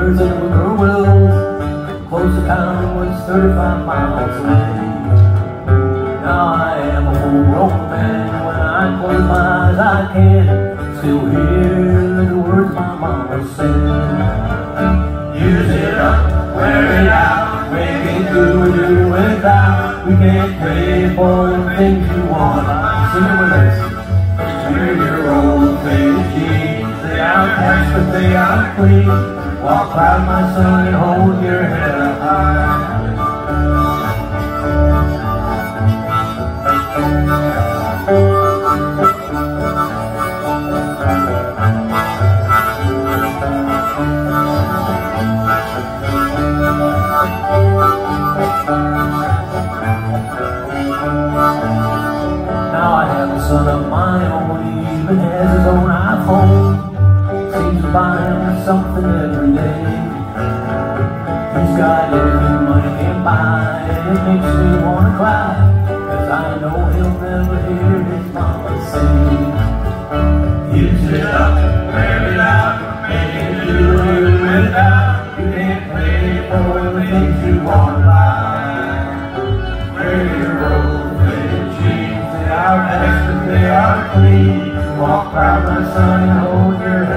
years in the Winter Willows, close to town was 35 miles away. Now I am a full-grown man. When I close my eyes I can still hear the words my mama said. Use it up, wear it out, make it do without. We can't pay for the things you want. Sing it with us. Wear your old faded jeans. They outcast but they are clean. Walk proud my son and hold your head up high. Now I have a son of my own, he even has his own iPhone. Seems to buy him something every day. He's got everything money can buy, and it makes me wanna cry, 'cause I know he'll never hear his mama say, use it up, wear it out, make it do without. You can't pay for the things you want to buy. Wear your old faded jeans, they are nice but they are clean. Walk proud my son and hold your head.